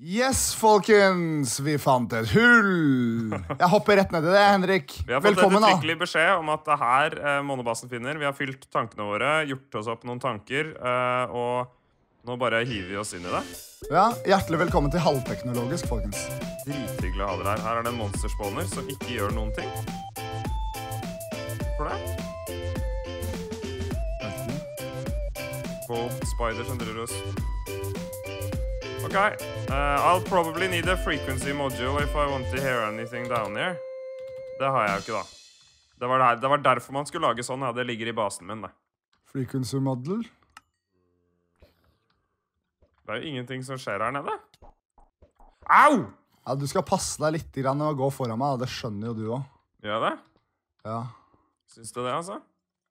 Yes, folkens! Vi fant et hull! Jeg hopper rett ned i det, Henrik. Vi har fått Velkommen, et da. uttrykkelig beskjed om at det her Månebasen finner. Vi har fylt tankene våre, gjort oss opp noen tanker, og nå bare hiver vi oss inn i det. Ja, hjertelig velkommen til Halvteknologisk, folkens. Drithyggelig å ha dere her. Her er det en monsterspawner som ikke gjør noen ting. For det? Gold spider som driver oss. Ok, I'll probably need a frequency module if I want to hear anything down here. Det har jeg jo ikke, da. Det var derfor man skulle lage sånn, ja. Det ligger i basen min, det. Frequency model. Det er jo ingenting som skjer her nede. Au! Ja, du skal passe deg litt grann og gå foran meg, og det skjønner jo du også. Gjør det? Ja. Syns du det, altså?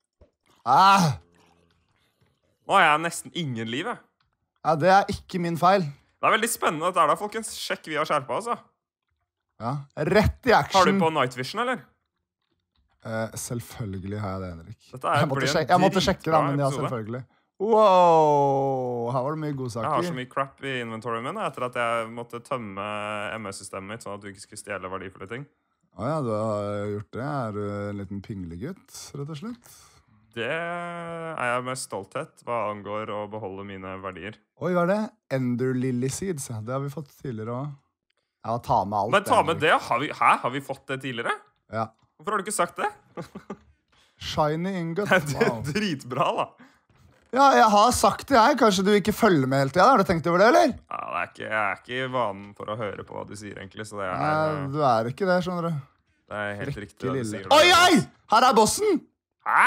Nå har jeg nesten ingen liv, jeg. Ja, det er ikke min feil. Det er veldig spennende dette her da, folkens. Sjekk, vi har skjerpet oss, da. Ja, rett i action. Har du på night vision, eller? Selvfølgelig har jeg det, Henrik. Jeg måtte sjekke da, men ja, selvfølgelig. Wow, her var det mye gode saker. Jeg har så mye crap i inventoryen min etter at jeg måtte tømme MS-systemet mitt, sånn at du ikke skulle stjele verdifulle ting. Åja, du har gjort det. Er du en liten pinglegutt, rett og slett? Det er jeg med stolthet hva angår å beholde mine verdier. Oi, hva er det? Ender Lily Seeds. Det har vi fått tidligere også. Ja, ta med alt. Men ta med det? Har vi fått det tidligere? Ja. Hvorfor har du ikke sagt det? Shiny ingot. Det er dritbra, da. Ja, jeg har sagt det, jeg. Kanskje du ikke følger med hele tiden. Har du tenkt over det, eller? Ja, jeg er ikke vanen for å høre på hva du sier, egentlig. Så det er, Nei, du er ikke det, skjønner du. Det er helt riktig hva du sier. Oi, oi! Her er bossen! Hæ?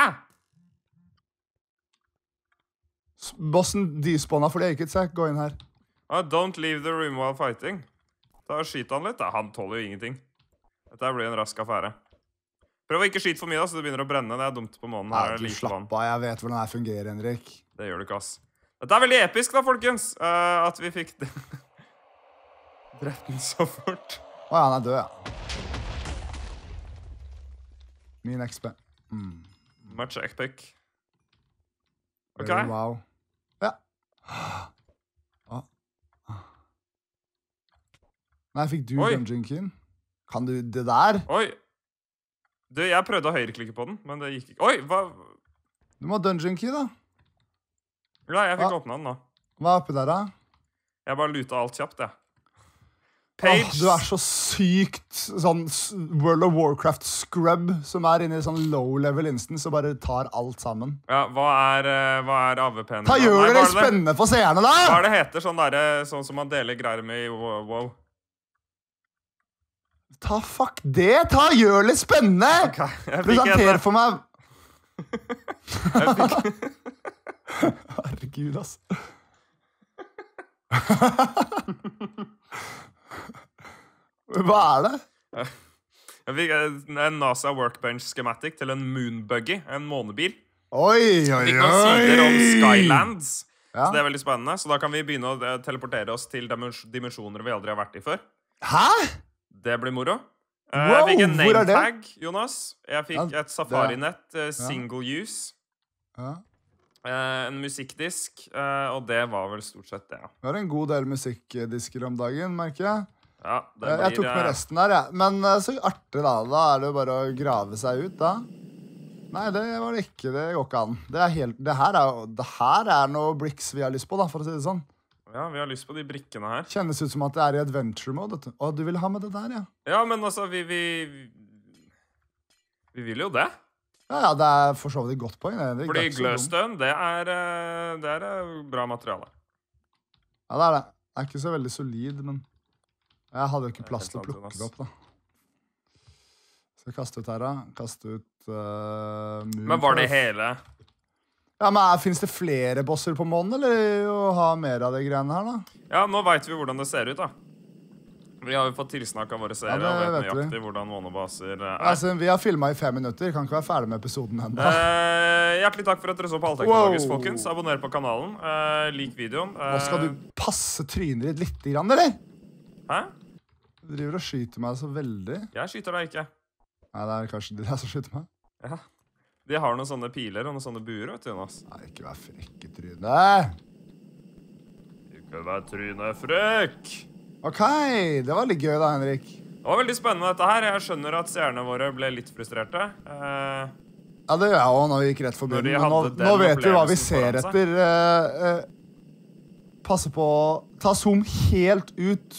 Bossen despawna fordi jeg ikke seg. Gå inn her. Don't leave the room while fighting. Da skyter han litt, da. Han tåler jo ingenting. Dette blir en rask affære. Prøv å ikke skyte for mye, da, så det begynner å brenne. Det er dumt på månen. Her er du lite slapp vann. av. Jeg vet hvordan det fungerer, Henrik. Det gjør du ikke, ass. Dette er veldig episk, da, folkens. At vi fikk det. Drept den så fort. Åja, han er død, ja. Min XP. Much epic. Ok. Wow. Ja. Nei, fikk du Dungeon King? Kan du det der? Oi. Du, jeg prøvde å høyreklikke på den, men det gikk ikke. Oi, hva? Du må ha Dungeon Key, da. Ja, jeg fikk åpne den nå. Hva er oppi der, da? Jeg bare luta alt kjapt, jeg. Du er så sykt sånn World of Warcraft scrub som er inne i sånn low-level instance og bare tar alt sammen. Ja, hva er AVP-en? Ta gjør det spennende for seerne, da! Hva er det heter sånn som man deler greier med i WoW? Ta fuck det! Ta gjør det spennende! Okay, presenter for meg. Herregud, ass. Hva er det? Jeg fikk en NASA Workbench schematic til en moonbuggy, en månebil. Oi, oi, oi! Vi kan sider om Skylands, ja. Så det er veldig spennende. Så da kan vi begynne å teleportere oss til dimensjoner vi aldri har vært i før. Hæ? Det blir moro. Wow, jeg fikk en hvor er det? name-tag, Jonas. Jeg fikk et Safari-nett, single use. Ja. En musikkdisk, og det var vel stort sett det. Vi har en god del musikkdisker om dagen, merker jeg. Ja, jeg tok med resten der, jeg. Men så artig, da. Da er det jo bare å grave seg ut, da. Nei, det var det ikke. Det går ikke an. Det her er noe bricks vi har lyst på, da, for å si det sånn. Ja, vi har lyst på de brikkene her. Kjennes ut som at det er i adventure mode. Og du vil ha med det der, ja. Ja, men altså, vi vil jo det. Ja, det er for så vidt et godt poeng. Fordi gløstøn, det er bra materiale. Ja, det er det. Det er ikke så veldig solid, men jeg hadde jo ikke plass til å plukke det opp, da. Så jeg kaste ut her, da. Kaste ut Men var det hele? Ja, men finnes det flere bosser på månen, eller å ha mer av de greiene her, da? Ja, nå vet vi hvordan det ser ut, da. Vi har jo fått tilsnakk av våre seere og vet nøyaktig hvordan månebaser er. Altså, vi har filmet i 5 minutter. Kan ikke være ferdig med episoden enda. Hjertelig takk for at dere så på Halvteknologisk, folkens. Abonner på kanalen. Lik videoen. Nå skal du passe trynet ditt litt grann, eller? Hæ? Du driver og skyter meg så veldig. Jeg skyter deg ikke. Nei, det er kanskje de der som skyter meg. Ja. De har noen sånne piler og noen sånne buer, vet du, Jonas. Nei, ikke vær frekk i trynet. Ikke vær trynet frekk. Ok, det var litt gøy da, Henrik. Det var veldig spennende dette her. Jeg skjønner at seerne våre ble litt frustrerte. Ja, det gjør jeg også når vi gikk rett forbi Når de den. Men hadde den nå vet vi hva vi opplevelsen ser foran seg. etter. Passe på å ta zoom helt ut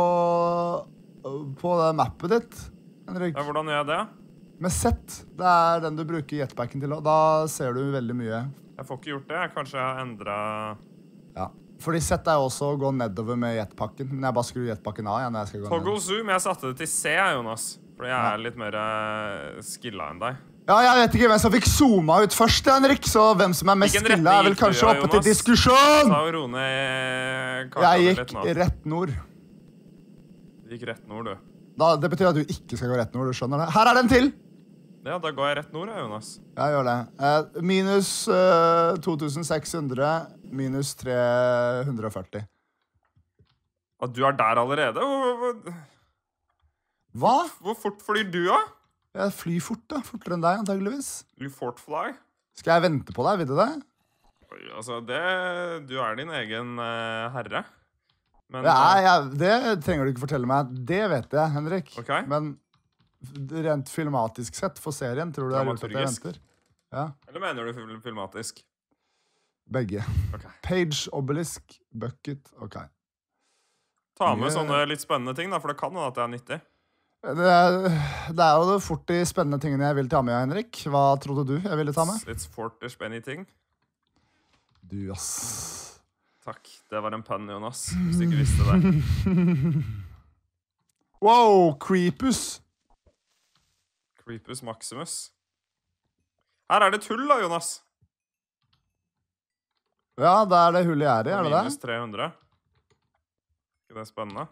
på det mappet ditt, Henrik. Ja, hvordan gjør jeg det? Med Z, det er den du bruker jetpacken til, og da ser du veldig mye. Jeg får ikke gjort det. Kanskje jeg har endret... Ja. Fordi Z er jo også å gå nedover med jetpakken. Men jeg bare skrur jetpakken av igjen når jeg skal gå Toggle ned. zoom. Jeg satte det til C, Jonas. Fordi jeg er litt mer skilla enn deg. Ja, jeg vet ikke hvem som fikk zooma ut først, Henrik, så hvem som er mest Hvilken skilla er vel retning gikk du, kanskje oppe til Jonas? diskusjon! Ta og ro ned karta Jeg litt gikk nå. rett nord. Du gikk rett nord, du. Det betyr at du ikke skal gå rett nord, du skjønner det. Her er den til! Ja, da går jeg rett nord, Jonas. Jeg gjør det. Minus 2600, minus 340. Ja, du er der allerede? Hva? Hvor fort flyr du, da? Jeg flyr fort, da. Fortere enn deg, antageligvis. Du fort fly? Skal jeg vente på deg, vil du det? Oi, altså, du er din egen herre. Men, Det trenger du ikke fortelle meg. Det vet jeg, Henrik. Ok. Men rent filmatisk sett for serien, tror du det er lurt at jeg Dramaturgisk. venter? Ja, Eller mener du filmatisk? begge. Ok. Page, obelisk, bucket, ok. Ta med Yeah. sånne litt spennende ting, da, for det kan hende at det er nyttig. Det er jo fort de spennende tingene jeg vil ta med, Henrik. Hva trodde du jeg ville ta med? It's forte spenny ting. Du, ass. Takk. Det var en pønn, Jonas. Hvis du ikke visste det. Wow, Creepus. Creepus Maximus. Her er det tull, da, Jonas. Ja, det er det hullet jeg er i, er det Minus det? 300. Ikke det spennende?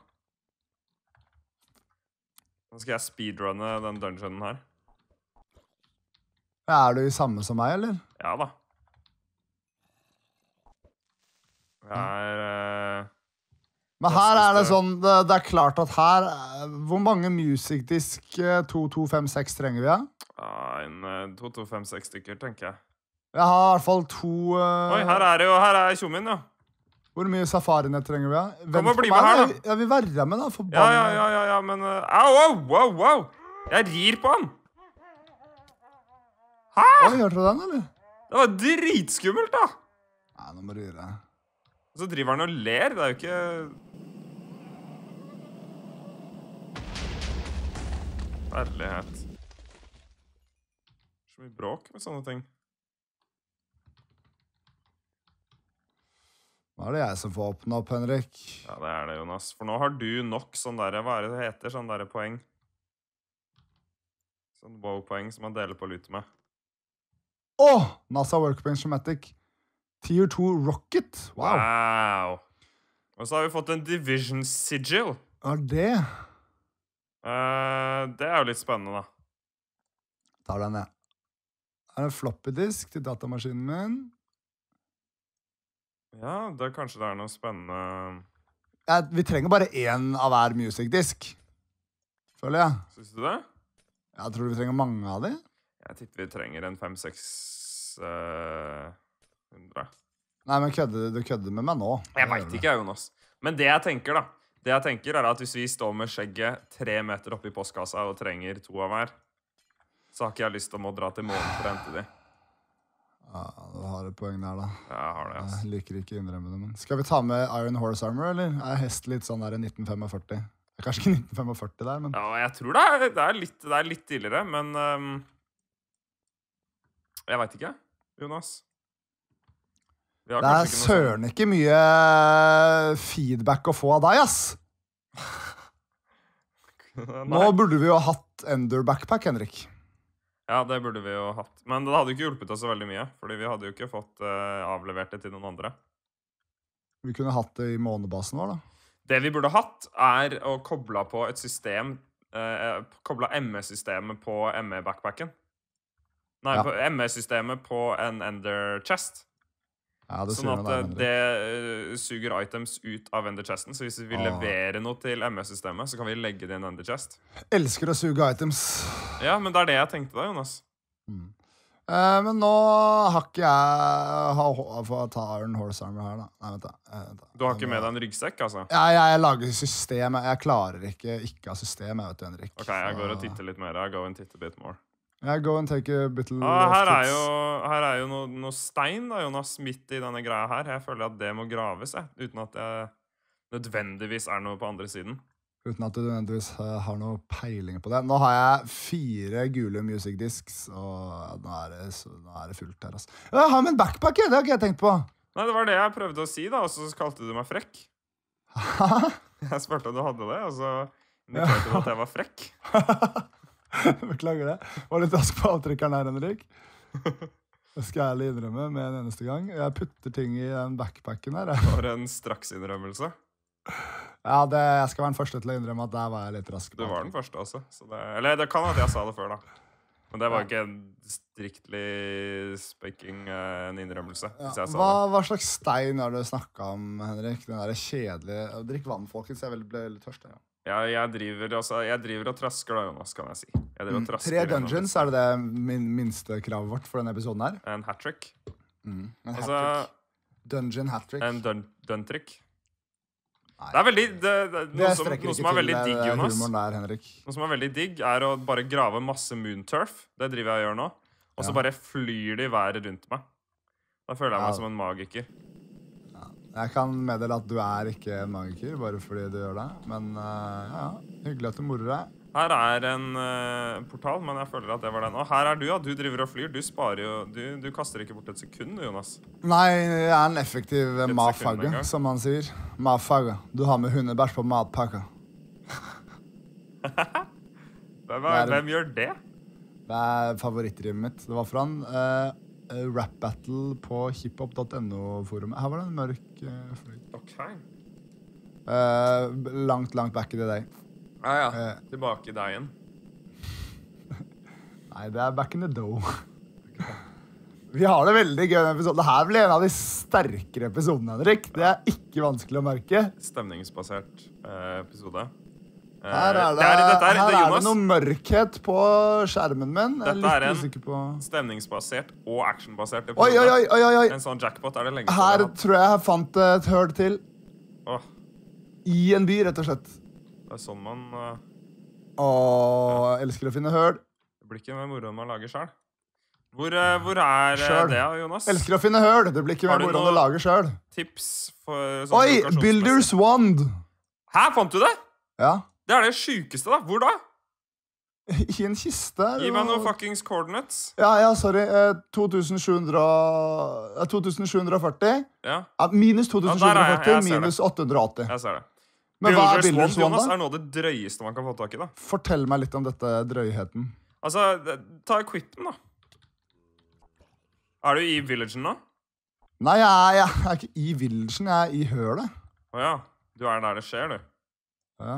Nå skal jeg speedrunne den dungeonen her. Er du i samme som meg, eller? Ja da. Jeg er Men her er det sånn, det er klart at her, hvor mange music disk 2256 trenger vi, ja? en 2, 2, 5, 6 stykker, tenker jeg. Jeg har i hvert fall to... Oi, her er tjommin, ja. Hvor mye safarinett trenger vi, ja? Kom og bli med her, da. Jeg vil være med, da, for Ja, men au, wow. Jeg rir på han. Hæ? Oi, hørte du den, eller? Det var dritskummelt, da. Nei, nå må du gjøre det. Og så driver han og ler, det er jo ikke... Herlighet. Så mye bråk med sånne ting. Nå er det jeg som får åpne opp, Henrik. Ja, det er det, Jonas. For nå har du nok sånn der, hva er det det heter, sånn der poeng? Sånn wow-poeng som man deler på lut med. Åh! NASA Workbench Matic. Tier 2 Rocket. Wow. Wow. Og så har vi fått en Division Sigil. Hva er det? Det er jo litt spennende, da. Tar den, jeg. Her er en floppy disk til datamaskinen min. Ja, kanskje det er noe spennende. Vi trenger bare én av hver music disk. Føler jeg. Synes du det? Jeg tror vi trenger mange av de. Jeg tipper vi trenger en 5-6 100. Nei, men du kødder med meg nå. Jeg vet ikke, Jonas. Men det jeg tenker, da. Det jeg tenker er at hvis vi står med skjegget 3 meter oppe i postkassa og trenger 2 av hver, så har ikke jeg lyst til å dra til månen for å hente de. Ja, du har et poeng der, da. Jeg har det, altså. Jeg liker ikke å innrømme det, men skal vi ta med Iron Horse Armor, eller? Er hest litt sånn der 1945? Det er kanskje ikke 1945 der, men... Ja, jeg tror det er litt tidligere, men jeg vet ikke, Jonas. Vi har Det er kanskje ikke noe søren ikke mye feedback å få av deg, ass! sånn. Nå burde vi jo ha hatt Ender Backpack, Henrik. Ja, det burde vi jo hatt. Men det hadde jo ikke hjulpet oss så veldig mye, fordi vi hadde jo ikke fått avlevert det til noen andre. Vi kunne hatt det i månebasen vår, da. Det vi burde hatt, er å koble på et system, koble ME-systemet på ME-backpacken. Nei, Ja. på ME-systemet på en Ender Chest. Ja, det Sånn sier at noe der, Henrik. det suger items ut av Ender Chesten. Så hvis vi vil Ah. levere noe til ME-systemet, så kan vi legge det i en Ender Chest. Elsker å suge items. Ja, men det er det jeg tenkte da, Jonas. Men nå har ikke jeg får ta Iron Horse Armor her, da. Nei, vent da. Du har ikke med deg en ryggsekk, altså? Ja, jeg lager system. Jeg klarer ikke ha system, jeg vet du, Henrik. Ok, jeg går og titter litt mer. I go and titte a bit more. Jeg go and take a bit her er jo noe stein da, Jonas, midt i denne greia her. Jeg føler at det må graves, uten at det nødvendigvis er noe på andre siden. Uten at du nødvendigvis har noe peiling på det. Nå har jeg 4 gule music discs, og nå er det fullt her, altså. Jeg har med en backpack, det har ikke jeg tenkt på. Nei, det var det jeg prøvde å si da, og så kalte du meg frekk. Jeg spurte om du hadde det, og så indikerte du at jeg var frekk. Beklager det. Var litt rask på avtrykkeren her, Henrik. Det skal jeg ærlig innrømme med en eneste gang. Jeg putter ting i den backpacken her. Det var en straksinnrømmelse. Ja, jeg skal være den første til å innrømme at der var jeg litt rask. Du var den første også. Eller det kan at jeg sa det før, da. Men det var ikke strictly speaking en innrømmelse. Hvis jeg sa det. Hva slags stein har du snakket om, Henrik? Den der kjedelige... Drikk vann, folkens. Jeg ble litt tørst. Ja, jeg driver og trasker da, Jonas, kan jeg si. Jeg driver og trasker 3 dungeons, er det minste kravet vårt for denne episoden her? En hat-trick. En hat-trick. Dungeon hat-trick. En dun-trick. Det er veldig noe som er veldig digg, Jonas. Noe som er veldig digg er å bare grave masse moonturf. Det driver jeg og gjør nå. Og så bare flyr det i været rundt meg. Da føler jeg meg som en magiker. Jeg kan meddele at du er ikke en magiker, bare fordi du gjør det. Men ja, hyggelig at du morer deg. Her er en portal, men jeg føler at det var den. Og her er du, ja. Du driver og flyr. Du sparer jo... Du kaster ikke bort et sekund, Jonas. Nei, jeg er en effektiv mafagge, som man sier. Mafagge. Du har med hundebæsj på matpakka. Hvem gjør det? Det er favorittrivet mitt. Det var fra en rap battle på hiphop.no-forumet. Her var det en mørk fløy. Ok. Langt back i det day. Ja. Tilbake i deg igjen. Nei, det er back in the dough. Vi har det veldig gøy i denne episoden. Dette ble en av de sterkere episodene, Henrik. Det er ikke vanskelig å merke. Stemningsbasert episode. Her er det noe mørkhet på skjermen min. Dette er en stemningsbasert og actionbasert episode. Oi. En sånn jackpot er det lenge her tror jeg jeg fant et høl til. I en by, rett og slett. Det er sånn man... Jeg elsker å finne høl. Det blir ikke mer moro enn man lager selv. Hvor er det, Jonas? Elsker å finne høl. Det blir ikke mer moro enn å lage selv. Tips for... Oi, Builder's Wand. Hæ, fant du det? Ja. Det er det sykeste da. Hvor da? I en kiste. Gi meg noen fuckings coordinates. Ja, sorry. 2740. Ja. Minus 2740, minus 880. Jeg ser det. Men hva er Builder's Wand, Jonas, er noe av det drøyeste man kan få tak i, da. Fortell meg litt om dette drøyheten. Altså, ta equipen, da. Er du i villagen nå? Nei, jeg er ikke i villagen. Jeg er i hølet. Åja, du er der det skjer, du. Ja.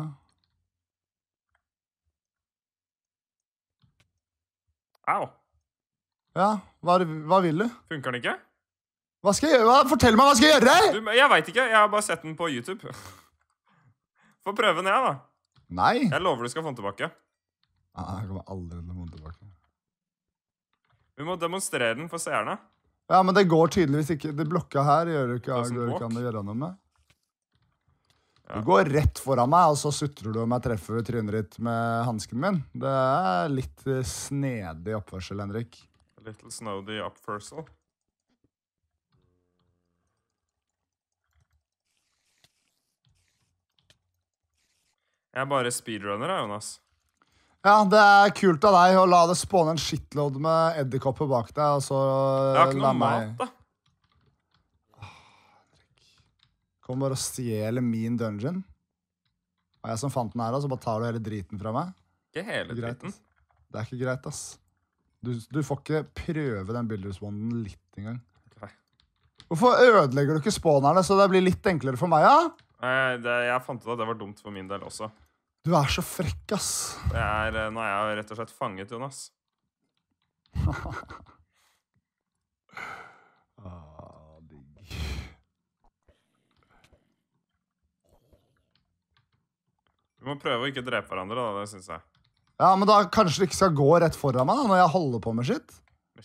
Au. Ja, hva vil du? Funker den ikke? Hva skal jeg gjøre? Fortell meg hva skal jeg gjøre! Jeg vet ikke, jeg har bare sett den på YouTube. Få prøve den, da. Nei. Jeg lover du skal få den tilbake. Jeg kommer aldri til å få den tilbake. Vi må demonstrere den for seerne. Ja, men det går tydeligvis ikke. Det blokka her gjør ikke an å gjøre noe med. Du går rett foran meg, og så sutrer du om jeg treffer trynet ditt med hansken min. Det er litt snedig oppførsel, Henrik. A little snowdy oppførsel. Jeg er bare speedrunner, Jonas. Ja, det er kult av deg å la det spåne en shitload med edderkopper bak deg, og så... Jeg har ikke noe mat, da. Kom bare og stjele min dungeon. Og jeg som fant den her, så bare tar du hele driten fra meg. Ikke hele driten. Det er ikke greit, ass. Du får ikke prøve den Builder's Wanden litt engang. Okay. Hvorfor ødelegger du ikke spawnerne, så det blir litt enklere for meg, ja? Jeg fant ut at det var dumt for min del også. Du er så frekk, ass. Nå er jeg rett og slett fanget, Jonas. Digg. Vi må prøve å ikke drepe hverandre, da, det synes jeg. Ja, men da kanskje du ikke skal gå rett foran meg da, når jeg holder på med shit. Med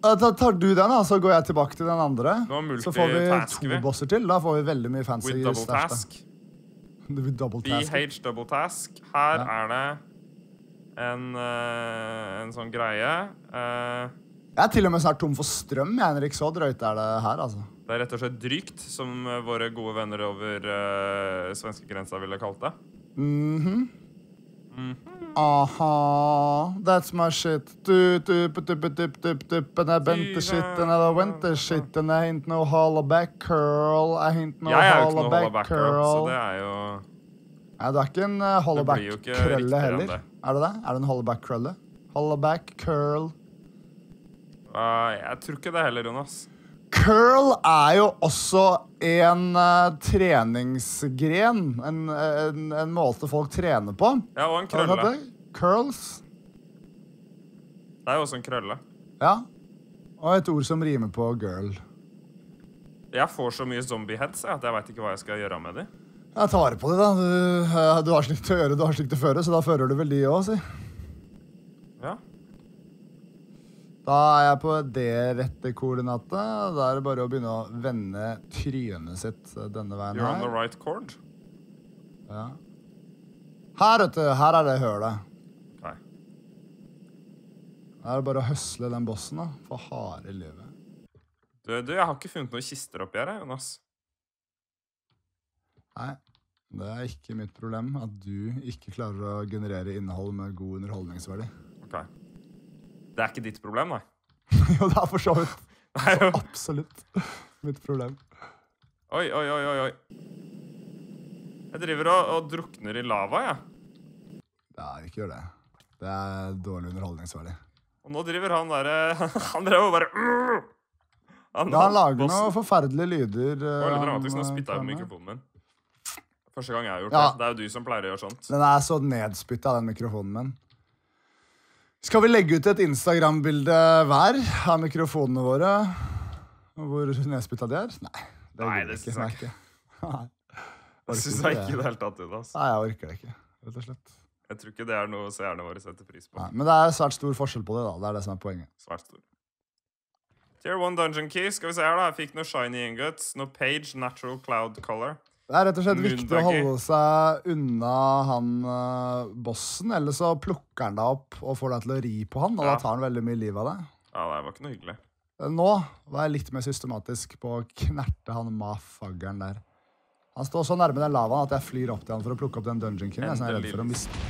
Da tar du den, da, så går jeg tilbake til den andre. Så får vi multitasker 2 bosser til. Da får vi veldig mye fancy With double stash, da. task. Det blir double task. BH double task. Her er det en sånn greie. Jeg er til og med snart tom for strøm, Henrik. Så drøyt er det her, altså. Det er rett og slett drygt, som våre gode venner over svenskegrensa ville kalt det. Aha, that's my shit. And I bent the shit, and I went the shit, and I ain't no hollaback curl. I ain't no Jeg er jo ikke noe hollaback hollaback girl, så curl. det er jo... Nei, du er ikke en Det blir jo hollaback ikke krølle riktigere enn heller. det. Er det det? Er det en hollaback krølle? Hollaback curl. Jeg tror ikke det heller, Jonas. Curl er jo også en treningsgren. En måte folk trener på. Ja, og en Har du krølle. hørt det? Curls. Det er jo også en krølle. Ja. Og et ord som rimer på girl. Jeg får så mye zombie-heads at jeg vet ikke hva jeg skal gjøre med dem. Jeg tar vare på det, da. Du har slikt å gjøre, du har slikt å føre, så da fører du vel de også, si. Ja. Da er jeg på det rette koordinatet. Da er det bare å begynne å vende trynet sitt denne veien You're on the her. right chord. Ja. Her, vet du, her er det hølet. Nei. Da er det bare å høsle den bossen, da. For harde livet. Du, jeg har ikke funnet noen kister oppi her, Jonas. Nei, det er ikke mitt problem at du ikke klarer å generere innhold med god underholdningsverdi. Ok. Det er ikke ditt problem, nei. Jo, det er for så vidt. Nei, jo. Absolutt mitt problem. Oi. Jeg driver og drukner i lava, ja. Ja, ikke gjør det. Det er dårlig underholdningsverdig. Og nå driver han der... Han drev og bare... Ja, han lager noen forferdelige lyder. Det var litt dramatisk. Nå han, spyttet jeg kan på med. mikrofonen min. Første gang jeg har gjort Ja. det. Det er jo du som pleier å gjøre sånt. Den er så nedspyttet av den mikrofonen min. Skal vi legge ut et Instagram-bilde hver av mikrofonene våre? Hvor nedspyttet de er? Nei, Nei, gidder det synes jeg ikke. Nei. Det synes jeg ikke i det hele tatt, Jonas. Nei, jeg orker det ikke, rett og slett. Jeg tror ikke det er noe seerne våre setter pris på. Nei, men det er svært stor forskjell på det, da. Det er det som er poenget. Svært stor. Tier 1 dungeon key. Skal vi se her da. Jeg fikk noe shiny ingots, noe page, natural cloud color. Det er rett og slett viktig å Moonbuggy. holde seg unna han bossen, eller så plukker han deg opp og får deg til å ri på han, og Ja. da tar han veldig mye liv av deg. Ja, det var ikke noe hyggelig. Nå var jeg litt mer systematisk på å knerte han mafaggeren der. Han står så nærme den lavaen at jeg flyr opp til han for å plukke opp den dungeon king. Jeg er sånn redd for å miste.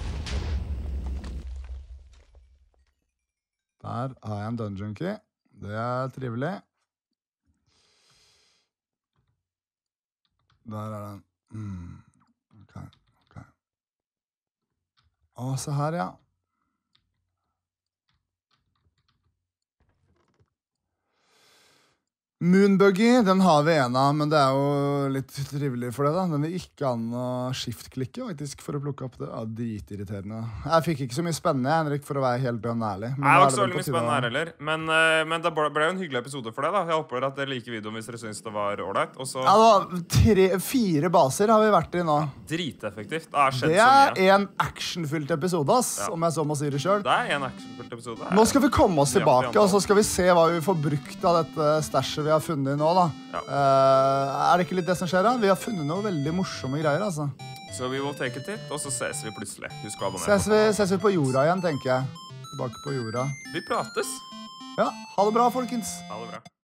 Der har jeg en dungeon key. Det er trivelig. Der er den. Ok. Å, se her, ja. Moonbuggy, den har vi en av, men det er jo litt trivelig for det da. Den vil ikke an å skift-klikke faktisk for å plukke opp det. Ja, dritirriterende. Jeg fikk ikke så mye spennende, Henrik, for å være helt dønn ærlig. Men Nei, det nå var er ikke så vel veldig på mye tide å- spennende her heller. Men det ble jo en hyggelig episode for det da. Jeg håper at dere liker videoen hvis dere synes det var ålreit. Og så Ja, det var 4 baser har vi vært i nå. driteffektivt. Det har skjedd Det så er mye. en actionfylt episode, ass, Ja. om jeg så må si det selv. Det er en actionfullt episode. Nå skal vi komme oss Mye annet tilbake, og så skal vi se hva vi får brukt av dette stashet vi har funnet nå, da. Ja. Er det ikke litt det som skjer, da? Vi har funnet noe veldig morsomme greier, altså. Så we will take it hit, og så ses vi plutselig. Husk å abonnere. Ses vi på jorda igjen, tenker jeg. Tilbake på jorda. Vi prates. Ja, ha det bra, folkens. Ha det bra.